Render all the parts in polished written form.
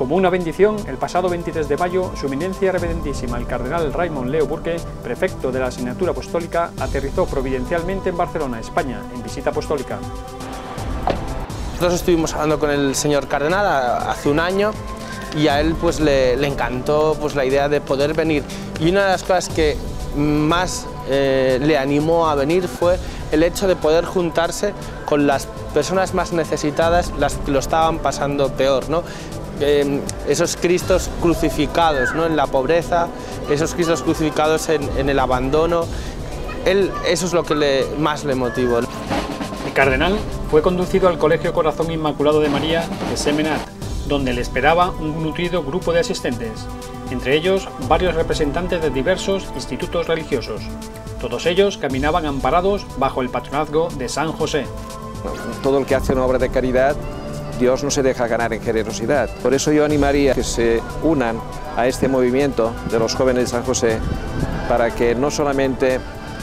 Como una bendición, el pasado 23 de mayo, Su Eminencia Reverendísima el Cardenal Raymond Leo Burke, prefecto de la Asignatura Apostólica, aterrizó providencialmente en Barcelona, España, en visita apostólica. Nosotros estuvimos hablando con el señor Cardenal hace un año y a él pues le encantó pues la idea de poder venir. Y una de las cosas que más le animó a venir fue el hecho de poder juntarse con las personas más necesitadas, las que lo estaban pasando peor, ¿no? Esos Cristos crucificados, ¿no? En la pobreza, esos Cristos crucificados en el abandono. Eso es lo que más le motivó. El cardenal fue conducido al Colegio Corazón Inmaculado de María de Semenat, donde le esperaba un nutrido grupo de asistentes, entre ellos varios representantes de diversos institutos religiosos. Todos ellos caminaban amparados bajo el patronazgo de San José. Todo el que hace una obra de caridad, Dios no se deja ganar en generosidad. Por eso yo animaría a que se unan a este movimiento de los jóvenes de San José, para que no solamente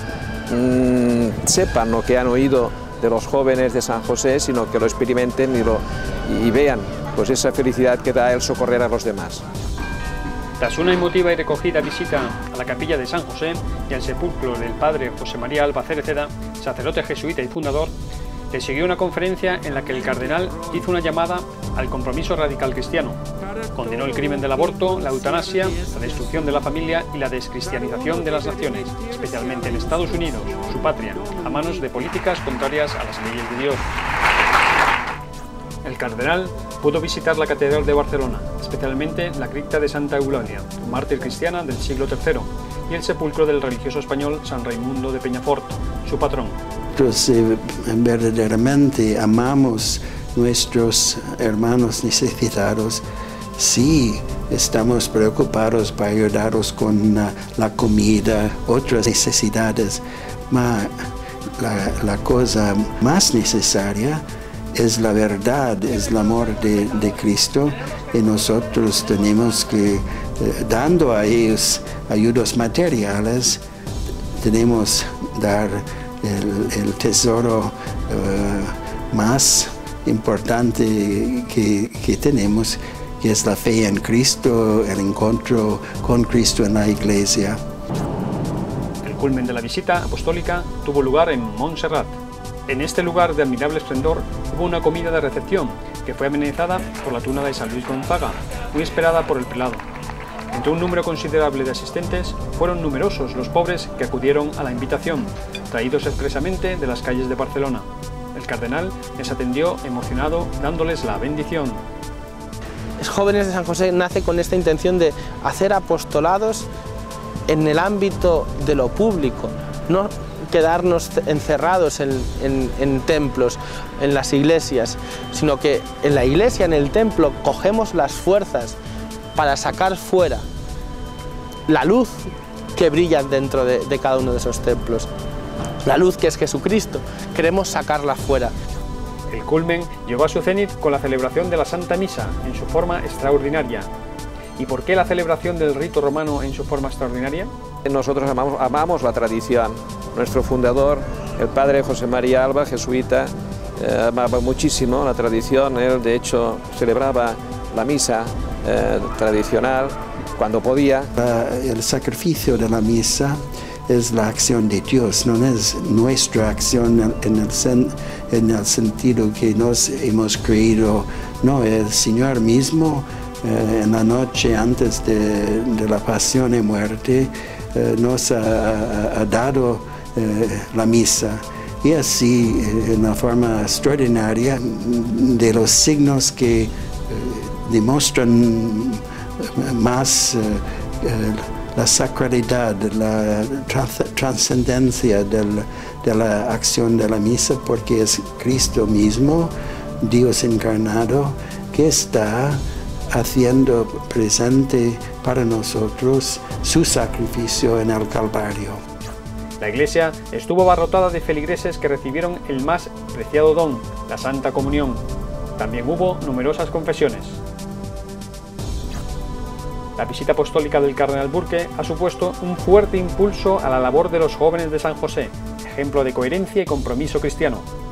sepan lo que han oído de los jóvenes de San José, sino que lo experimenten y vean pues esa felicidad que da el socorrer a los demás. Tras una emotiva y recogida visita a la capilla de San José y al sepulcro del padre José María Alba Cereceda, sacerdote jesuita y fundador, le siguió una conferencia en la que el cardenal hizo una llamada al compromiso radical cristiano. Condenó el crimen del aborto, la eutanasia, la destrucción de la familia y la descristianización de las naciones, especialmente en Estados Unidos, su patria, a manos de políticas contrarias a las leyes de Dios. El cardenal pudo visitar la Catedral de Barcelona, especialmente la cripta de Santa Eulalia, mártir cristiana del siglo III, y el sepulcro del religioso español San Raimundo de Peñafort, su patrón. Nosotros verdaderamente amamos nuestros hermanos necesitados. Sí, estamos preocupados para ayudarlos con la comida, otras necesidades, pero la cosa más necesaria es la verdad, es el amor de Cristo, y nosotros tenemos que, dando a ellos ayudas materiales, tenemos dar el tesoro más importante que tenemos, que es la fe en Cristo, el encuentro con Cristo en la Iglesia. El culmen de la visita apostólica tuvo lugar en Montserrat. En este lugar de admirable esplendor hubo una comida de recepción que fue amenizada por la tuna de San Luis Gonzaga, muy esperada por el prelado. Entre un número considerable de asistentes, fueron numerosos los pobres que acudieron a la invitación, traídos expresamente de las calles de Barcelona. El cardenal les atendió emocionado, dándoles la bendición. Los jóvenes de San José nace con esta intención de hacer apostolados en el ámbito de lo público, no quedarnos encerrados en templos, en las iglesias, sino que en la iglesia, en el templo, cogemos las fuerzas para sacar fuera la luz que brilla dentro de cada uno de esos templos. La luz que es Jesucristo, queremos sacarla fuera. El culmen llegó a su cenit con la celebración de la Santa Misa en su forma extraordinaria. ¿Y por qué la celebración del rito romano en su forma extraordinaria? Nosotros amamos la tradición. Nuestro fundador, el padre José María Alba, jesuita, amaba muchísimo la tradición. Él, de hecho, celebraba la misa tradicional cuando podía. El sacrificio de la misa es la acción de Dios, no es nuestra acción en el sentido que nos hemos creído. No, el Señor mismo, en la noche antes de la pasión y muerte, nos ha dado la misa. Y así, en una forma extraordinaria, de los signos que demuestran más la sacralidad, la trascendencia de la acción de la misa, porque es Cristo mismo, Dios encarnado, que está haciendo presente para nosotros su sacrificio en el Calvario. La iglesia estuvo abarrotada de feligreses que recibieron el más preciado don, la Santa Comunión. También hubo numerosas confesiones. La visita apostólica del cardenal Burke ha supuesto un fuerte impulso a la labor de los jóvenes de San José, ejemplo de coherencia y compromiso cristiano.